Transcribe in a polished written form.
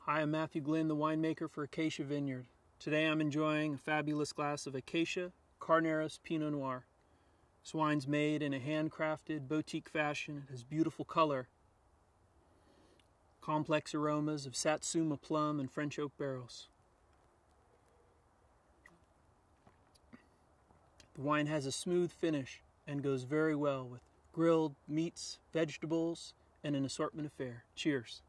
Hi, I'm Matthew Glynn, the winemaker for Acacia Vineyard. Today I'm enjoying a fabulous glass of Acacia Carneros Pinot Noir. This wine's made in a handcrafted boutique fashion. It has beautiful color, complex aromas of Satsuma plum and French oak barrels. The wine has a smooth finish and goes very well with grilled meats, vegetables, and an assortment of fare. Cheers.